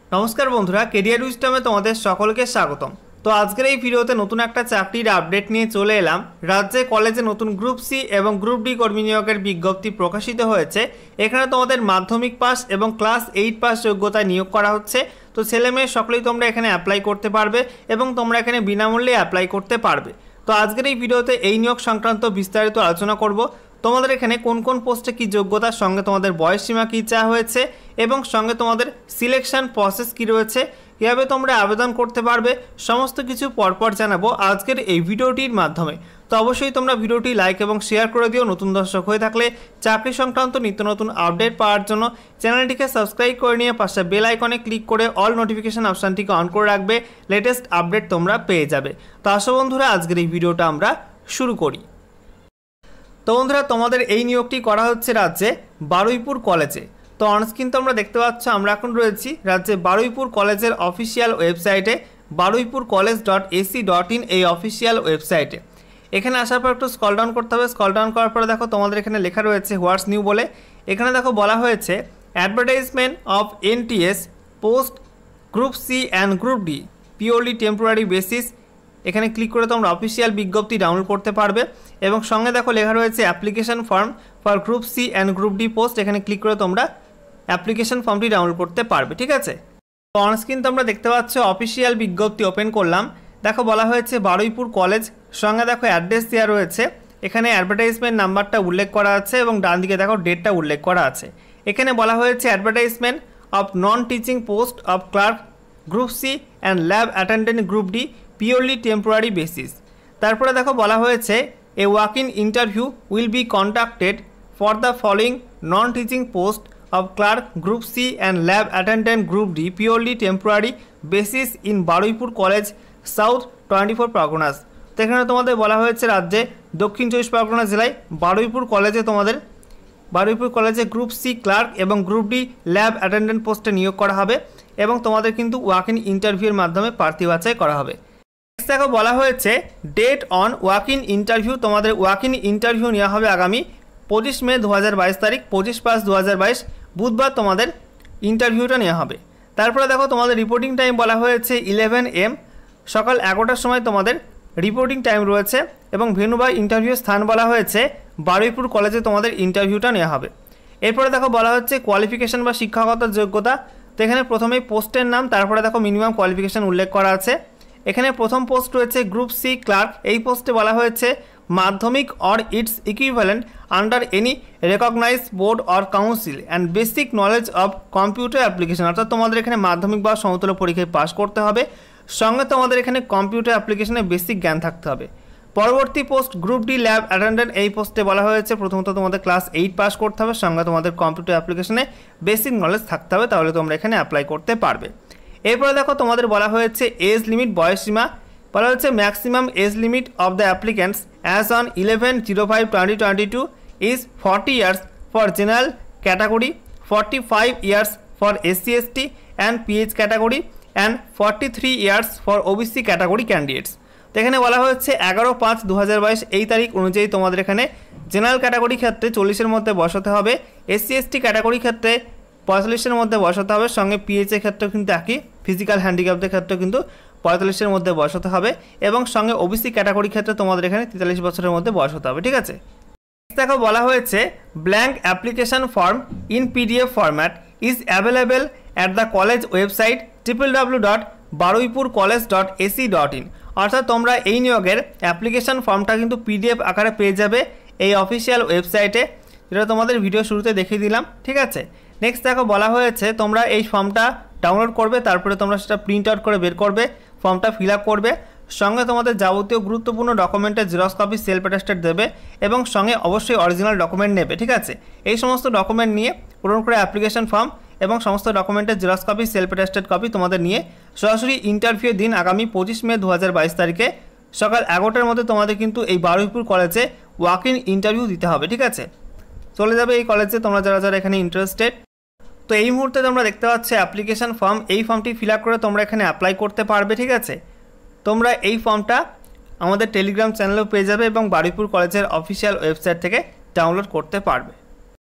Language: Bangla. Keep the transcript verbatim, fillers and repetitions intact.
नमस्कार बंधुरा कैरियर उइजडमे तुम्हारे सकलके स्वागतम। तो आजकेर এই ভিডিওতে নতুন একটা চাকরির আপডেট নিয়ে চলে এলাম। রাজ্যে কলেজে নতুন গ্রুপ সি এবং গ্রুপ ডি কর্মী নিয়োগের বিজ্ঞপ্তি প্রকাশিত হয়েছে। এখানে তোমাদের মাধ্যমিক পাস এবং ক্লাস এইট পাস যোগ্যতায় নিয়োগ করা হচ্ছে। তো ছেলে মেয়ে সকলেই তোমরা এখানে অ্যাপ্লাই করতে পারবে এবং তোমরা এখানে বিনামূল্যে অ্যাপ্লাই করতে পারবে। তো আজকের এই ভিডিওতে এই নিয়োগ সংক্রান্ত বিস্তারিত আলোচনা করব। তোমাদের এখানে কোন কোন পোস্টে কি যোগ্যতার সঙ্গে তোমাদের বয়স সীমা কী চাওয়া হয়েছে এবং সঙ্গে তোমাদের সিলেকশন প্রসেস কী রয়েছে, কীভাবে তোমরা আবেদন করতে পারবে, সমস্ত কিছু পরপর জানাবো আজকের এই ভিডিওটির মাধ্যমে। তো অবশ্যই তোমরা ভিডিওটি লাইক এবং শেয়ার করে দিও। নতুন দর্শক হয়ে থাকলে চাকরি সংক্রান্ত নিত্য নতুন আপডেট পাওয়ার জন্য চ্যানেলটিকে সাবস্ক্রাইব করে নিয়ে পাশে বেল আইকনে ক্লিক করে অল নোটিফিকেশন অপশানটিকে অন করে রাখবে। লেটেস্ট আপডেট তোমরা পেয়ে যাবে। তো আসো বন্ধুরা, আজকের এই ভিডিওটা আমরা শুরু করি। তো বন্ধুরা, তোমাদের এই নিয়োগটি করা হচ্ছে রাজ্যে বারুইপুর কলেজে। তো অনস্ক্রিন তোমরা দেখতে পাচ্ছ আমরা এখন রয়েছি রাজ্যে বারুইপুর কলেজের অফিসিয়াল ওয়েবসাইটে Baruipur college dot AC dot in এই অফিসিয়াল ওয়েবসাইটে। এখানে আসার পর একটু স্ক্রল ডাউন করতে হবে। স্ক্রল ডাউন করার পরে দেখো তোমাদের এখানে লেখা রয়েছে হোয়াটস নিউ বলে। এখানে দেখো বলা হয়েছে advertisement of NTS post group C and group D purely temporary basis. এখানে ক্লিক করে তোমরা অফিসিয়াল বিজ্ঞপ্তি ডাউনলোড করতে পারবে এবং সঙ্গে দেখো লেখা রয়েছে application form for group C and group D post. এখানে ক্লিক করে তোমরা অ্যাপ্লিকেশন ফর্মটি ডাউনলোড করতে পারবে, ঠিক আছে। তো অনস্ক্রিন তোমরা দেখতে পাচ্ছ অফিসিয়াল বিজ্ঞপ্তি ওপেন করলাম। দেখো বলা হয়েছে বারুইপুর কলেজ, সঙ্গে দেখো অ্যাড্রেস দেওয়া রয়েছে। এখানে অ্যাডভার্টাইজমেন্ট নাম্বারটা উল্লেখ করা আছে এবং ডান দিকে দেখো ডেটটা উল্লেখ করা আছে। এখানে বলা হয়েছে advertisement of non teaching post of clerk group C and lab attendant group D purely temporary basis. তারপরে দেখো বলা হয়েছে a walk in interview will be conducted for the following non teaching post of clerk group C and lab attendant group D purely temporary basis in Baruipur college south twenty four Parganas. তো এখানে তোমাদের বলা হয়েছে রাজ্যে দক্ষিণ চব্বিশ পরগনা জেলায় বারুইপুর কলেজে তোমাদের বারুইপুর কলেজে গ্রুপ সি ক্লার্ক এবং গ্রুপ ডি ল্যাব অ্যাটেন্ডেন্ট পোস্টে নিয়োগ করা হবে এবং তোমাদের কিন্তু ওয়াক ইন ইন্টারভিউর মাধ্যমে প্রার্থী বাছাই করা হবে। দেখো বলা হয়েছে date on walk in interview. তোমাদের ওয়াক ইন ইন্টারভিউ নেওয়া হবে আগামী পঁচিশ মে দু হাজার বাইশ তারিখ, পঁচিশ পাঁচ দু হাজার বাইশ বুধবার তোমাদের ইন্টারভিউটা নেওয়া হবে। তারপরে দেখো তোমাদের রিপোর্টিং টাইম বলা হয়েছে ইলেভেন এম সকাল এগারোটার সময় তোমাদের রিপোর্টিং টাইম রয়েছে এবং ভেন্যু বা ইন্টারভিউ স্থান বলা হয়েছে বারুইপুর কলেজে তোমাদের ইন্টারভিউটা নেওয়া হবে। এরপরে দেখো বলা হচ্ছে কোয়ালিফিকেশান বা শিক্ষাগত যোগ্যতা। তো এখানে প্রথমেই পোস্টের নাম, তারপরে দেখো মিনিমাম কোয়ালিফিকেশান উল্লেখ করা আছে। এখানে প্রথম পোস্ট রয়েছে গ্রুপ সি ক্লার্ক। এই পোস্টে বলা হয়েছে Madhyamik or its equivalent under any recognise board or council and basic knowledge of computer application. অর্থাৎ তোমাদের এখানে মাধ্যমিক বা সমতুল্য পরীক্ষায় পাস করতে হবে, সঙ্গে তোমাদের এখানে কম্পিউটার অ্যাপ্লিকেশনের বেসিক জ্ঞান থাকতে হবে। পরবর্তী post group D lab attendant. এই পোস্টে বলা হয়েছে প্রথমত তোমাদের ক্লাস এইট পাস করতে হবে, সঙ্গে তোমাদের কম্পিউটার অ্যাপ্লিকেশনে বেসিক নলেজ থাকতে হবে, তাহলে তোমরা এখানে অ্যাপ্লাই করতে পারবে। এরপরে দেখো তোমাদের বলা হয়েছে এজ লিমিট বয়স সীমা। বলা হচ্ছে maximum age limit of the applicants as on eleven zero five twenty twenty two is forty years for general category, forty five years for SC ST and PH category and forty three years for OBC category candidates. তো এখানে বলা হচ্ছে এগারো পাঁচ দু হাজার বাইশ এই তারিখ অনুযায়ী তোমাদের এখানে জেনারেল ক্যাটাগরি ক্ষেত্রে চল্লিশের মধ্যে বসাতে হবে, এসসি এসটি ক্যাটাগরি ক্ষেত্রে পঁয়তাল্লিশের মধ্যে বসাতে হবে, সঙ্গে পিএইচের ক্ষেত্রেও কিন্তু একই, ফিজিক্যাল হ্যান্ডিক্যাপদের ক্ষেত্রেও কিন্তু পঁয়তাল্লিশের মধ্যে বসাতে হবে এবং সঙ্গে ওবিসি ক্যাটাগরি ক্ষেত্রে তোমাদের এখানে তেতাল্লিশ বছরের মধ্যে বসাতে হবে, ঠিক আছে। দেখো বলা হয়েছে blank application form in PDF format is available at the college website triple W dot Baruipur college dot AC dot in. অর্থাৎ তোমরা এই নিয়োগের অ্যাপ্লিকেশন ফর্মটা কিন্তু পিডিএফ আকারে পেয়ে যাবে এই অফিসিয়াল ওয়েবসাইটে, যেটা তোমাদের ভিডিও শুরুতে দেখিয়ে দিলাম, ঠিক আছে। নেক্সট দেখো বলা হয়েছে তোমরা এই ফর্মটা ডাউনলোড করবে, তারপরে তোমরা সেটা প্রিন্ট আউট করে বের করবে, ফর্মটা ফিল আপ করবে, সঙ্গে তোমাদের যাবতীয় গুরুত্বপূর্ণ ডকুমেন্টের জেরক্স কপি সেলফ অ্যাটেস্টেড দেবে এবং সঙ্গে অবশ্যই অরিজিনাল ডকুমেন্ট নেবে, ঠিক আছে। এই সমস্ত ডকুমেন্ট নিয়ে পূরণ করে অ্যাপ্লিকেশন ফর্ম এবং সমস্ত ডকুমেন্টের xerox copy self attested copy তোমাদের নিয়ে সরাসরি ইন্টারভিউ দিন আগামী পঁচিশ মে দু হাজার বাইশ তারিখে সকাল এগারোটার মধ্যে তোমাদের কিন্তু এই বারুইপুর কলেজে ওয়াক ইন ইন্টারভিউ দিতে হবে, ঠিক আছে। চলে যাবে এই কলেজে তোমরা যারা যারা এখানে ইন্টারেস্টেড। তো এই মুহূর্তে তোমরা দেখতে পাচ্ছ অ্যাপ্লিকেশন ফর্ম, এই ফর্মটি ফিল আপ করে তোমরা এখানে অ্যাপ্লাই করতে পারবে, ঠিক আছে। তোমরা এই ফর্মটা আমাদের টেলিগ্রাম চ্যানেলেও পেয়ে যাবে এবং বারুইপুর কলেজের অফিসিয়াল ওয়েবসাইট থেকে ডাউনলোড করতে পারবে।